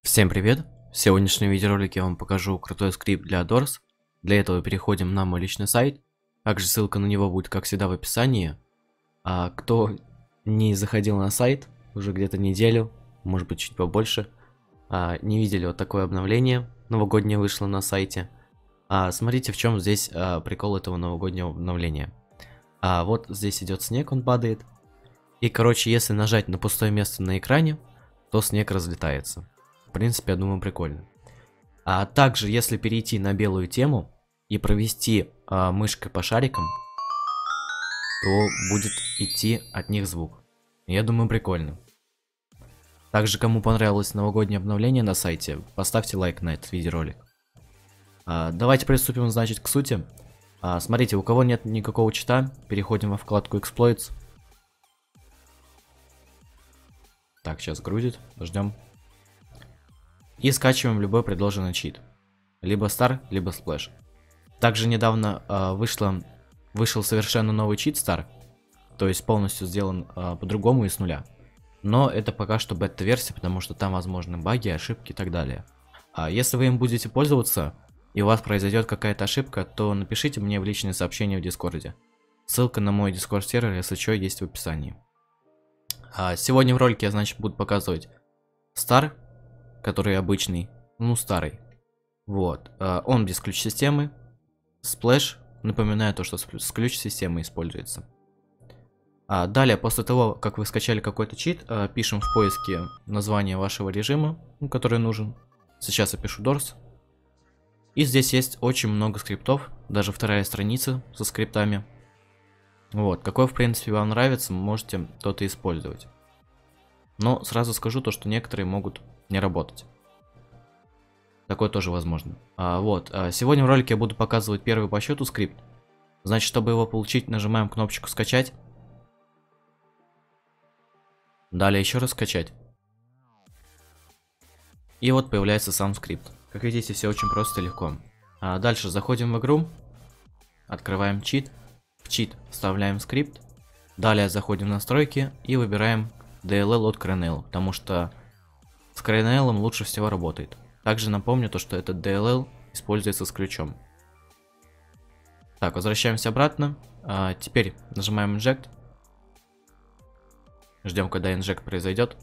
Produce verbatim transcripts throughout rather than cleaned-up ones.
Всем привет! В сегодняшнем видеоролике я вам покажу крутой скрипт для дорс. Для этого переходим на мой личный сайт. Также ссылка на него будет, как всегда, в описании. А кто не заходил на сайт уже где-то неделю, может быть чуть побольше, а, не видели вот такое обновление новогоднее вышло на сайте. А, смотрите, в чем здесь а, прикол этого новогоднего обновления. А, вот здесь идет снег, он падает. И, короче, если нажать на пустое место на экране, то снег разлетается. В принципе, я думаю, прикольно. А также, если перейти на белую тему и провести а, мышкой по шарикам, то будет идти от них звук. Я думаю, прикольно. Также, кому понравилось новогоднее обновление на сайте, поставьте лайк на этот видеоролик. А, давайте приступим, значит, к сути. А, смотрите, у кого нет никакого чита, переходим во вкладку Exploits. Так, сейчас грузит, ждем. И скачиваем любой предложенный чит. Либо Star, либо Splash. Также недавно э, вышло, вышел совершенно новый чит Star. То есть полностью сделан э, по-другому и с нуля. Но это пока что бета-версия, потому что там возможны баги, ошибки и так далее. А если вы им будете пользоваться, и у вас произойдет какая-то ошибка, то напишите мне в личные сообщения в Дискорде. Ссылка на мой Дискорд сервер, если что, есть в описании. А сегодня в ролике я, значит, буду показывать Star, который обычный, ну старый. Вот, он без ключ-системы. Splash, напоминаю то, что с ключ-системой используется. А далее, после того, как вы скачали какой-то чит, пишем в поиске название вашего режима, который нужен. Сейчас я пишу дорс. И здесь есть очень много скриптов, даже вторая страница со скриптами. Вот, какой в принципе вам нравится, можете тот и использовать. Но сразу скажу то, что некоторые могут не работать. Такое тоже возможно. А, вот, а, сегодня в ролике я буду показывать первый по счету скрипт. Значит, чтобы его получить, нажимаем кнопочку скачать. Далее еще раз скачать. И вот появляется сам скрипт. Как видите, все очень просто и легко. А дальше заходим в игру. Открываем чит. В чит вставляем скрипт. Далее заходим в настройки и выбираем ди эл эл от Crenel, потому что с Crenel лучше всего работает. Также напомню то, что этот ди эл эл используется с ключом. Так, возвращаемся обратно. А, теперь нажимаем Inject. Ждем, когда Inject произойдет.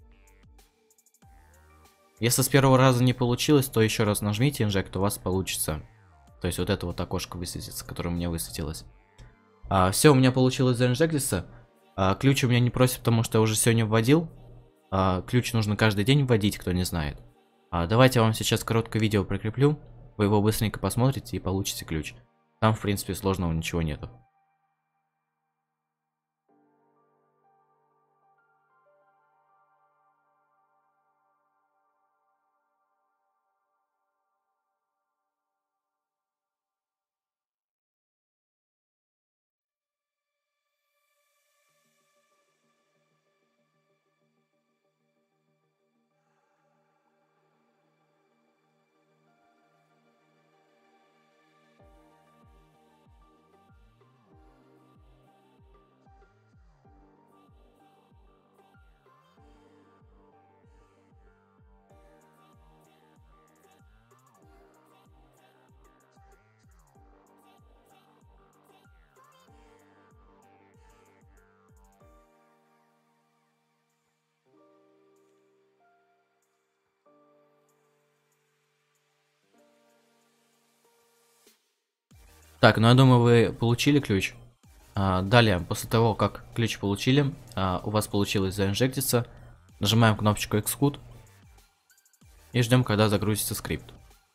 Если с первого раза не получилось, то еще раз нажмите Inject, у вас получится. То есть вот это вот окошко высветится, которое у меня высветилось. А, все, у меня получилось заинжектиться. А, ключ у меня не просит, потому что я уже сегодня вводил. А, ключ нужно каждый день вводить, кто не знает. А, давайте я вам сейчас короткое видео прикреплю. Вы его быстренько посмотрите и получите ключ. Там, в принципе, сложного ничего нету. Так, ну я думаю, вы получили ключ. А, далее, после того, как ключ получили, а, у вас получилось заинжектиться, нажимаем кнопочку Execute и ждем, когда загрузится скрипт.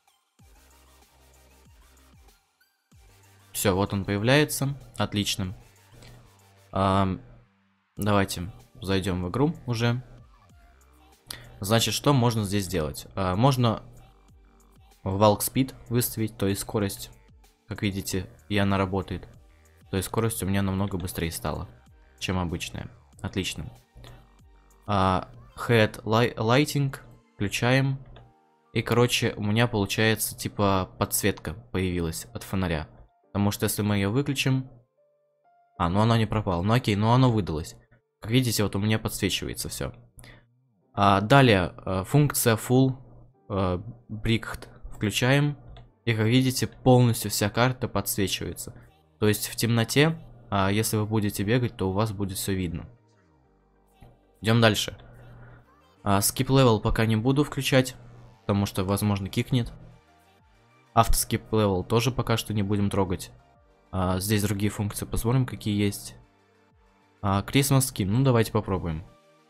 Все, вот он появляется, отлично. А, давайте зайдем в игру уже. Значит, что можно здесь сделать? А, можно Walk Speed выставить, то есть скорость. Как видите, и она работает. То есть скорость у меня намного быстрее стала, чем обычная. Отлично. А, Head Lighting включаем. И, короче, у меня получается, типа, подсветка появилась от фонаря. Потому что если мы ее выключим... А, ну оно не пропало. Ну окей, ну оно выдалось. Как видите, вот у меня подсвечивается все. А, далее, функция Full э, Bricked включаем. И как видите, полностью вся карта подсвечивается. То есть в темноте, э, если вы будете бегать, то у вас будет все видно. Идем дальше. Э, skip level пока не буду включать, потому что, возможно, кикнет. Автоскип level тоже пока что не будем трогать. Э, здесь другие функции, посмотрим, какие есть. Э, Christmas Skin, ну давайте попробуем.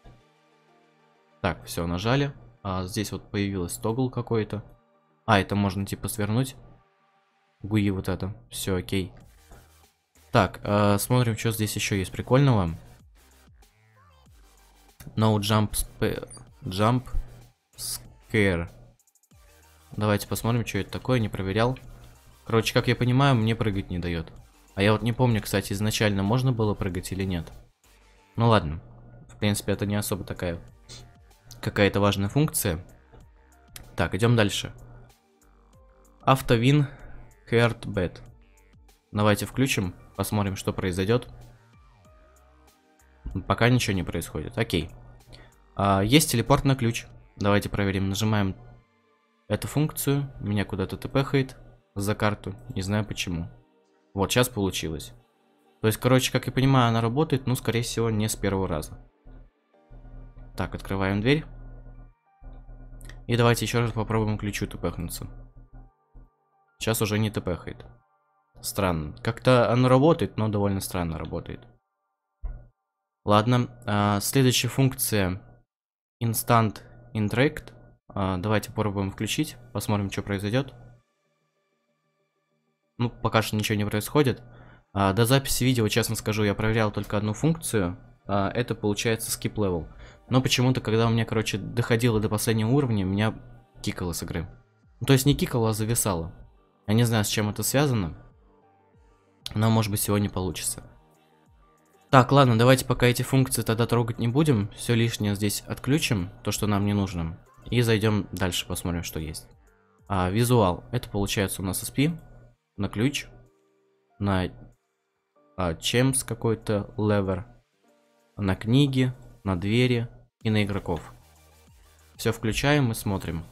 Так, все, нажали. А, здесь вот появилась тогл какой-то. А, это можно типа свернуть. Гуи вот это. Все, окей. Так, э, смотрим, что здесь еще есть прикольного. No jump, jump scare. Давайте посмотрим, что это такое, не проверял. Короче, как я понимаю, мне прыгать не дает. А я вот не помню, кстати, изначально можно было прыгать или нет. Ну ладно. В принципе, это не особо такая какая-то важная функция. Так, идем дальше. Автовин Heartbeat. Давайте включим, посмотрим, что произойдет. Пока ничего не происходит. Окей. А, есть телепорт на ключ. Давайте проверим. Нажимаем эту функцию. Меня куда-то тпхает за карту. Не знаю почему. Вот, сейчас получилось. То есть, короче, как я понимаю, она работает, но, скорее всего, не с первого раза. Так, открываем дверь. И давайте еще раз попробуем ключу тпхнуться. Сейчас уже не тпхает. Странно. Как-то оно работает, но довольно странно работает. Ладно. А, следующая функция Instant Interact. А, давайте попробуем включить. Посмотрим, что произойдет. Ну, пока что ничего не происходит. А, до записи видео, честно скажу, я проверял только одну функцию. А, это получается skip level. Но почему-то, когда у меня, короче, доходило до последнего уровня, меня кикало с игры. Ну, то есть не кикало, а зависало. Я не знаю, с чем это связано. Но, может быть, сегодня получится. Так, ладно, давайте пока эти функции тогда трогать не будем. Все лишнее здесь отключим, то, что нам не нужно. И зайдем дальше, посмотрим, что есть. А, визуал. Это получается у нас эс пи. На ключ. На а, чемс какой-то левер. На книги. На двери. И на игроков. Все включаем и смотрим.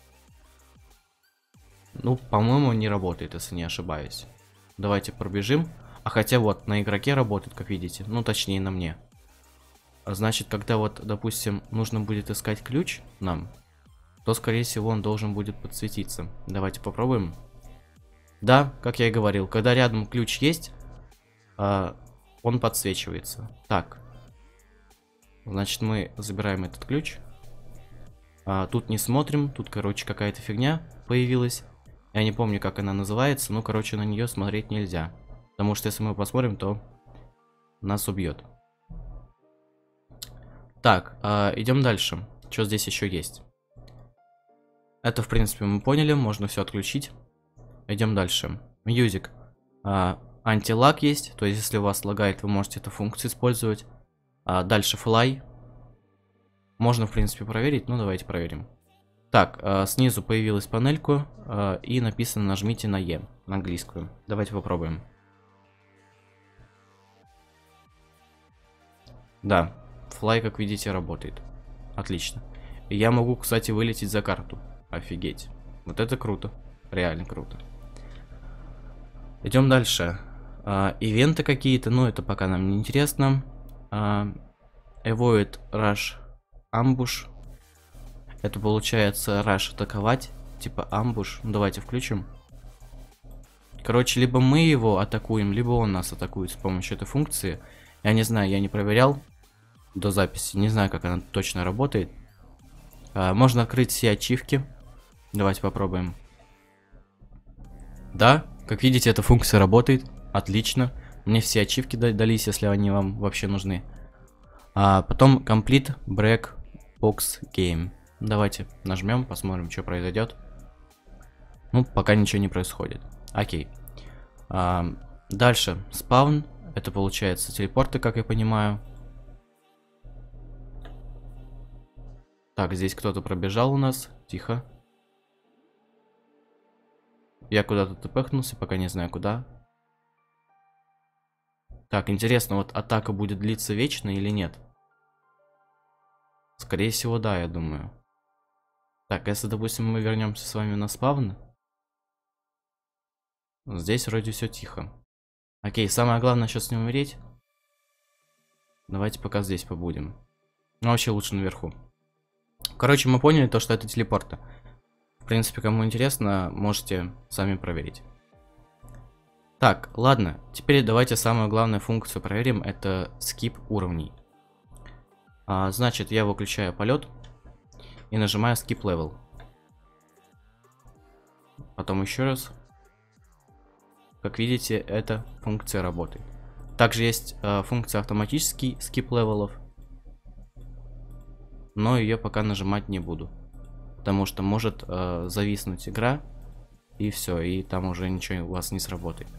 Ну, по-моему, не работает, если не ошибаюсь. Давайте пробежим. А хотя вот, на игроке работает, как видите. Ну, точнее, на мне. А значит, когда вот, допустим, нужно будет искать ключ нам, то, скорее всего, он должен будет подсветиться. Давайте попробуем. Да, как я и говорил, когда рядом ключ есть, а, он подсвечивается. Так. Значит, мы забираем этот ключ. А, тут не смотрим. Тут, короче, какая-то фигня появилась. Я не помню, как она называется. Ну, короче, на нее смотреть нельзя. Потому что если мы посмотрим, то нас убьет. Так, а, идем дальше. Что здесь еще есть? Это, в принципе, мы поняли. Можно все отключить. Идем дальше. Music. А, антилаг есть. То есть, если у вас лагает, вы можете эту функцию использовать. А, дальше Fly. Можно, в принципе, проверить. Ну, давайте проверим. Так, а, снизу появилась панельку. А, и написано нажмите на E. На английскую. Давайте попробуем. Да, Fly, как видите, работает. Отлично. И я могу, кстати, вылететь за карту. Офигеть. Вот это круто. Реально круто. Идем дальше. А, ивенты какие-то, но это пока нам не интересно. А, Avoid Rush Ambush. Это получается Rush атаковать. Типа амбуш. Ну, давайте включим. Короче, либо мы его атакуем, либо он нас атакует с помощью этой функции. Я не знаю, я не проверял до записи. Не знаю, как она точно работает. А, можно открыть все ачивки. Давайте попробуем. Да, как видите, эта функция работает. Отлично. Мне все ачивки дались, если они вам вообще нужны. А потом Complete Break Box Game. Давайте нажмем, посмотрим, что произойдет. Ну, пока ничего не происходит. Окей. А, дальше. Спаун. Это получается телепорты, как я понимаю. Так, здесь кто-то пробежал у нас. Тихо. Я куда-то тпхнулся, пока не знаю куда. Так, интересно, вот атака будет длиться вечно или нет? Скорее всего, да, я думаю. Так, если, допустим, мы вернемся с вами на спавн. Здесь вроде все тихо. Окей, самое главное сейчас не умереть. Давайте пока здесь побудем. Ну, вообще лучше наверху. Короче, мы поняли то, что это телепорты. В принципе, кому интересно, можете сами проверить. Так, ладно. Теперь давайте самую главную функцию проверим. Это скип уровней. А, значит, я выключаю полет и нажимаю skip level. Потом еще раз. Как видите, эта функция работает. Также есть э, функция автоматический skip левелов, но ее пока нажимать не буду, потому что может э, зависнуть игра, и все, и там уже ничего у вас не сработает.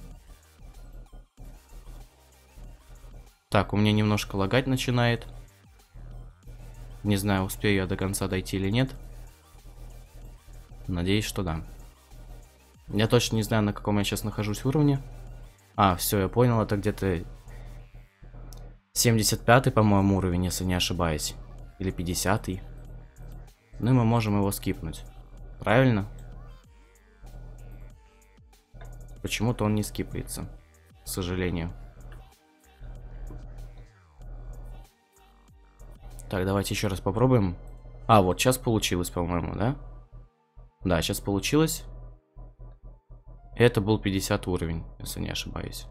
Так, у меня немножко лагать начинает. Не знаю, успею я до конца дойти или нет. Надеюсь, что да. Я точно не знаю, на каком я сейчас нахожусь уровне. А, все, я понял, это где-то семьдесят пятый, по-моему, уровень, если не ошибаюсь. Или пятидесятый. Ну и мы можем его скипнуть. Правильно? Почему-то он не скипается, к сожалению. Так, давайте еще раз попробуем. А, вот сейчас получилось, по-моему, да? Да, сейчас получилось. Это был пятидесятый уровень, если не ошибаюсь.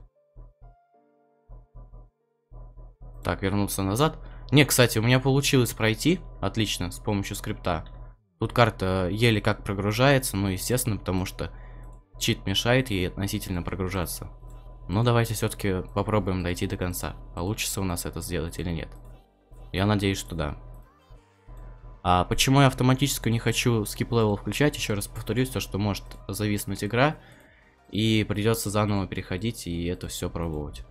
Так, вернуться назад. Не, кстати, у меня получилось пройти. Отлично, с помощью скрипта. Тут карта еле как прогружается, ну, естественно, потому что чит мешает ей относительно прогружаться. Но давайте все-таки попробуем дойти до конца. Получится у нас это сделать или нет. Я надеюсь, что да. А почему я автоматически не хочу skip level включать? Еще раз повторюсь, то, что может зависнуть игра. И придется заново переходить и это все пробовать.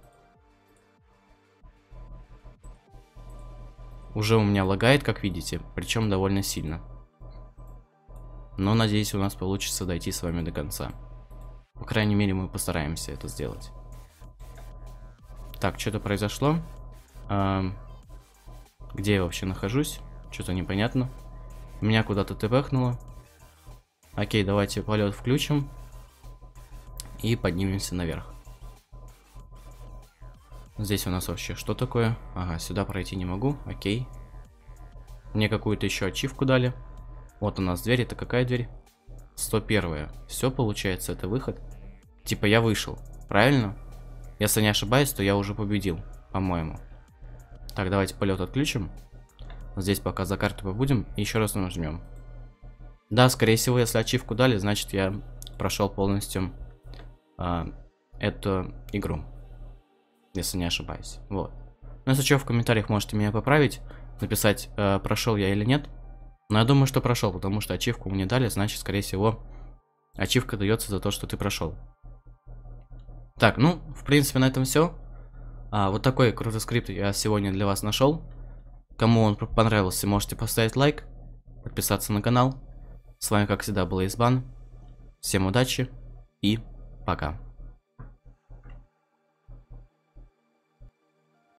Уже у меня лагает, как видите, причем довольно сильно. Но надеюсь, у нас получится дойти с вами до конца. По крайней мере, мы постараемся это сделать. Так, что-то произошло. А, где я вообще нахожусь? Что-то непонятно. Меня куда-то тпхнуло. Окей, давайте полет включим. И поднимемся наверх. Здесь у нас вообще что такое? Ага, сюда пройти не могу. Окей. Мне какую-то еще ачивку дали. Вот у нас дверь. Это какая дверь? сто первая. Все, получается, это выход. Типа я вышел. Правильно? Если не ошибаюсь, то я уже победил. По-моему. Так, давайте полет отключим. Здесь пока за карту побудем. И еще раз нажмем. Да, скорее всего, если ачивку дали, значит я прошел полностью а, эту игру. Если не ошибаюсь. Вот. Ну, если что, в комментариях можете меня поправить. Написать, э, прошел я или нет. Но я думаю, что прошел, потому что ачивку мне дали, значит, скорее всего, ачивка дается за то, что ты прошел. Так, ну, в принципе, на этом все. А, вот такой крутой скрипт я сегодня для вас нашел. Кому он понравился, можете поставить лайк, подписаться на канал. С вами, как всегда, был Избан. Всем удачи и пока.